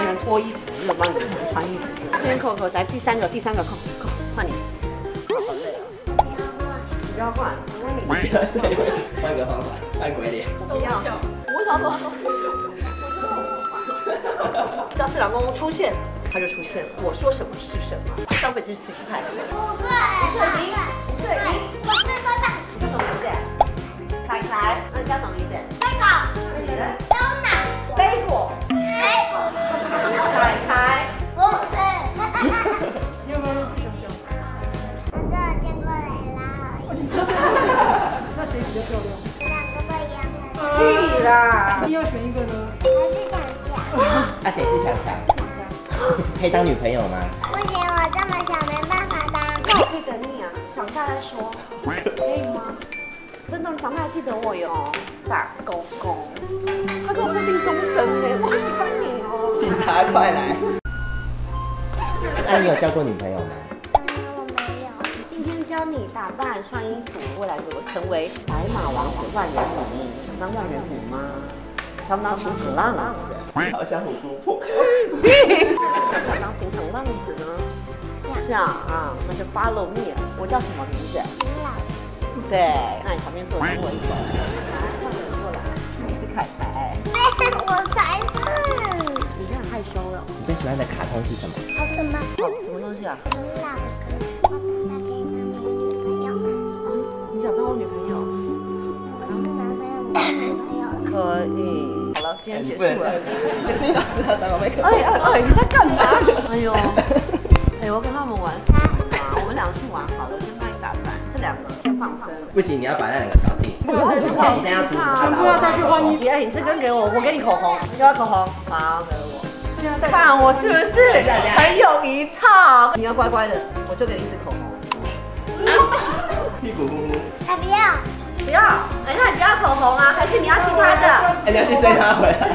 能脱衣服，没有帮你穿衣服。这边扣，来第三个扣，换你。好累啊！你不要换，你不要这样，换个方法，换鬼脸。 我不要，我想说，教室老公公出现，他就出现了。我说什么是什么。上辈子是慈禧太后。 5岁， 5岁， 我4岁半。 叫什么名字？凯凯，那你叫什么名字？ 贝果， 你的周娜， 贝果，凯凯。 5岁。 你有没有认识熊熊？ 我只有见过蕾拉而已。 那谁比较漂亮？ 两个都一样漂亮。 屁啦！ 一定要选一个呢？ 还是强强？ 那谁是强强？可以当女朋友吗？ 不行，我这么小没办法当。 那我可以等你啊，长大再说，可以吗？真的，你长大还记得我哟，大公公。他跟我是定终身哎，我好喜欢你哦。 警察快来！那你有交过女朋友吗？ 我没有。 今天教你打扮、穿衣服，未来如果成为白马王子、万人迷，想当万人迷吗？想当情场浪子？ 好像虎姑婆。 想当情场浪子呢？像啊，那就 follow me。我叫什么名字？ 林老师。 对，那你旁边坐我一会儿。来，换人过来。你是凯凯。 我才是。 你现在害羞了。 你最喜欢的卡通是什么？ 好什么？ 哦，什么东西啊？ 林老师，我真的可以当你的女朋友吗？ 你想当我女朋友？ 我是男朋友，你是女朋友了。 可以。好了，今天结束了。 林老师要当我妹可。 你在干嘛？哎呦，我跟他们玩什么啊？我们俩去玩好了，我先帮你打扮。这两个先放生。 不行，你要把那两个扫地。你现在要阻止他打不要再去换衣服。 别，你这根给我，我给你口红。你要口红，好，给我。看我是不是很有一套？你要乖乖的，我就给你一支口红。 屁股呼呼。 才不要。 不要，哎，那你不要口红啊，还是你要其他的？ 哎，你要去追他回来。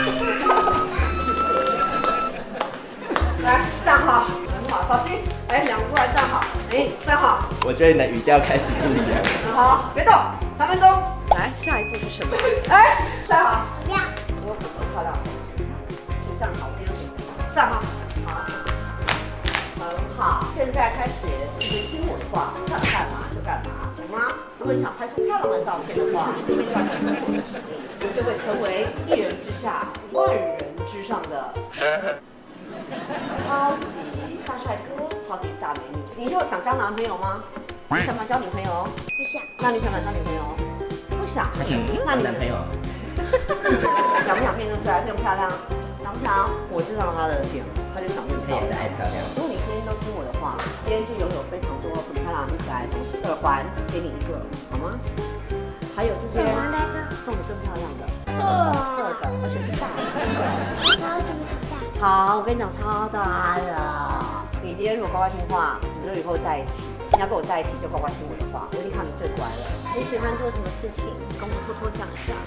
来，站好，很好，小心。哎，两个过来站好，哎，站好。 我觉得你的语调开始不一样。 好，别动，3分钟。来，下一步是什么？哎，站好。 不要。 我很漂亮。你站好，今天站好，好，很好。现在开始，你听我的话，想干嘛就干嘛，懂吗？如果你想拍出漂亮的照片的话，今天就要凭我的实力，你就会成为一人之下，万人之上的超级大帅哥、超级大美女。你就想交男朋友吗？你想不想交女朋友？ 不想。 那你想不想交女朋友？不想。 他想当男朋友。 想不想变更帅、变漂亮？想不想？我知道他的点，他就想变漂亮。 他也是爱漂亮。 如果你今天都听我的话，今天就拥有非常多很漂亮、很可爱的东西。耳环给你一个，好吗？还有这些送的更漂亮的，红色的，而且是大的。 超级大。 好，我跟你讲，超大的。你今天如果乖乖听话，你就以后在一起。你要跟我在一起，就乖乖听我的话，我一定看你最乖了。你喜欢做什么事情？跟我偷偷讲一下。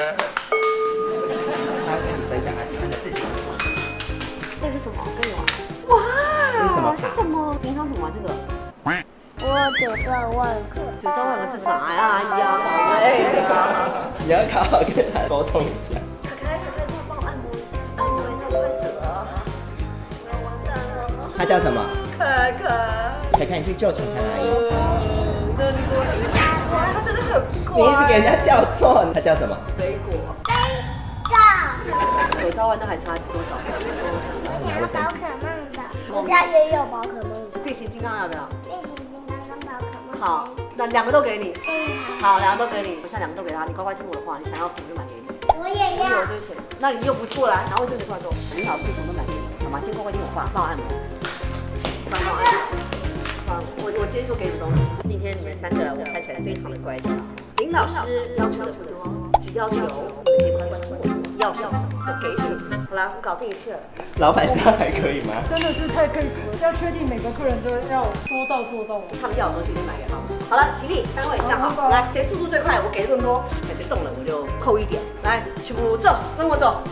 他跟你分享他喜欢的事情。 这是什么？跟你玩。哇！ 这是什么卡？ 这是什么？平常怎么玩这个？ 我9段万个。 9段万个是啥呀？哎呀，好累啊！ 你要好好跟他沟通一下。 凯，帮我按摩一下，按摩一下，快死了！我要完蛋了。 他叫什么？ 凯凯。 凯凯，你去救强强阿姨。 那你给我等一下，他真的很乖。 你一直给人家叫错，他叫什么？ 水果。9兆万那还差多少？ 我想要宝可梦的，我家也有宝可梦的。 变形金刚要不要？ 变形金刚跟宝可梦。 好，那2个都给你。 好。 好，2个都给你，我现在2个都给他，你乖乖听我的话，你想要什么就买给你。 我也要。 有对钱，那你又不过来，然后这个过来说，林老师什么都买给你，好吗？先乖乖听我话，帮我按摩。帮我按摩。好，我今天就给你们东西。今天你们3个我看起来非常的乖巧。林老师要求的不多，只要求你们乖乖听我的，要什么就给什么。好啦，我搞定一切了。 老板这样还可以吗？ 真的是太佩服了，要确定每个客人都要说到做到。 他们要的东西就买给他们。好了，起立，3位站好，来，谁速度最快，我给的更多；谁动了，我就扣1点。来，起步走，跟我走。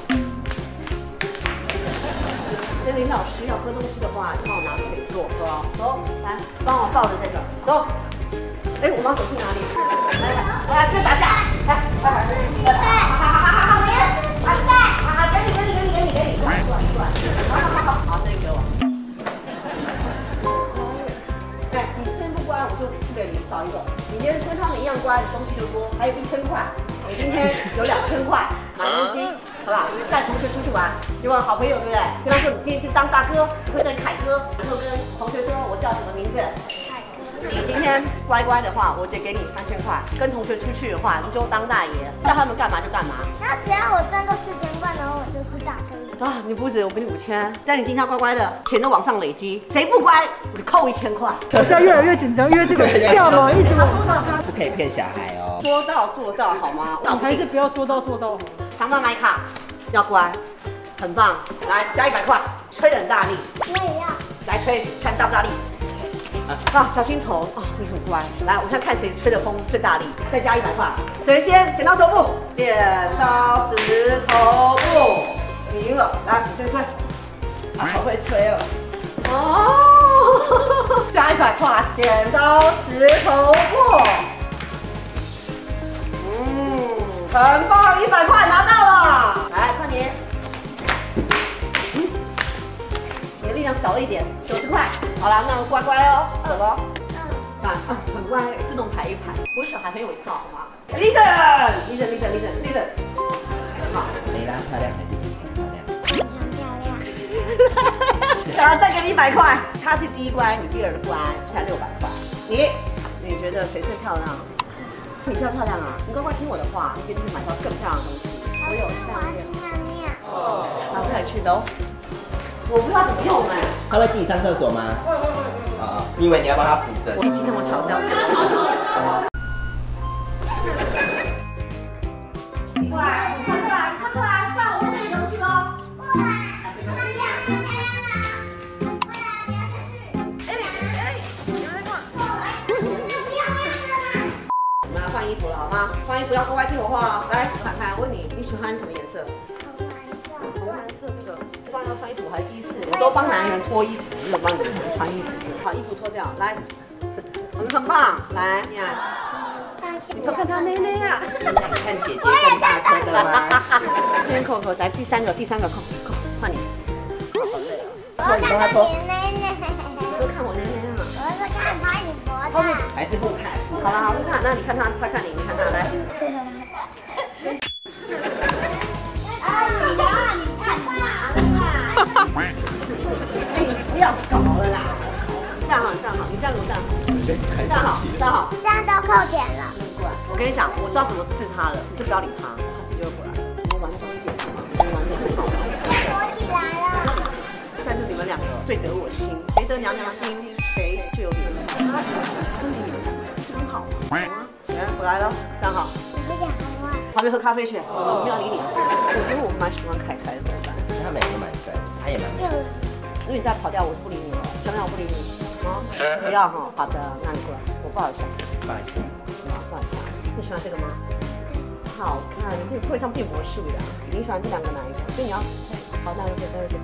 那林老师要喝东西的话，就帮我拿水给我喝哦。走，来，帮我抱着这个，走。哎，我妈手去哪里？来，别打架，来，来，来，好，给你，过来，过来。 还有1000块，你今天有2000块买东西，好不好？带同学出去玩，有没有好朋友，对不对？跟他说你今天是当大哥，或者凯哥，然后跟同学说我叫什么名字？你今天乖乖的话，我就给你3000块；跟同学出去的话，你就当大爷，叫他们干嘛就干嘛。 那只要我赚够4000块，然后我就是大哥。 啊，你不止，我给你5000，但你今天要乖乖的，钱都往上累积，谁不乖，我就扣1000块。 我现在越来越紧张，因为这个价码一直往上。 不可以骗小孩哦。 说到做到，好吗？ 你还是不要说到做到好。 常常买卡，要乖，很棒。来，加100块，吹得很大力， 我也要。 来吹，看大不大力。啊，小心头啊，你很乖。来，我们现在看谁吹的风最大力，再加100块。谁先？剪刀手布，剪刀石头布，你赢了。来，你先吹。 好会吹哦。 哦，加100块，剪刀石头布。很棒，100块拿到了。来，换你。你的力量少了一点，90块。好了，那乖乖哦，走喽。很乖，自动排一排。我小孩很有一套，好吗 ？Listen， 好。 蕾拉漂亮还是婷婷漂亮？ 非常漂亮。 好了，再给你100块。他是第一关，你第2关，才600块。你觉得谁最漂亮？你最漂亮啊！你乖乖听我的话，你绝对会买到更漂亮的东西。我有项链。哪不敢去的哦？我不知道怎么用哎。 他会自己上厕所吗？会。啊，你以为你要帮他扶正？ 我今天我小这样子。过来，快过来，到我这里游戏喽！过来，你们要换衣服了好吗？换衣服要乖乖听我话哦。来，我看看，问你，你喜欢什么颜色？红蓝色这个，这帮人要穿衣服，我还第一次，我都帮男人脱衣服，没有帮女人穿衣服。好，衣服脱掉，来，我们很棒，来，你看，你偷看他奶奶啊！ 你看姐姐更大颗的吗？ 这边扣，来第三个扣，换你。好累哦。 我看到你奶奶。 你说看我奶奶啊？ 我是看他你脖子。 还是互看？ 好了，好，互看，那你看他，他看你，你看他，来。不要搞了啦！站好，你站好，站好。 这样都扣钱了。 我跟你讲，我知道怎么治他了，你就不要理他，他自己就会回来。我们玩多一点，我们玩得很好。 躲起来了。 现在是你们两个最得我心，谁得娘娘心，谁就有礼物。跟你们是很好吗？来，我来了，站好。 你不想喝吗？ 旁边喝咖啡去，我没有理你。我觉得我蛮喜欢凯凯的，怎么办？ 他每个都蛮帅，他也蛮美。 因为你再跑掉，我就不理你了。小亮，我不理你。啊，不要哈。好的，那你过来，我抱一下。 抱一下。 抱一下。你喜欢这个吗？好看，你可以配上变魔术的。你喜欢这2个哪一个？所以你要，好，那我就。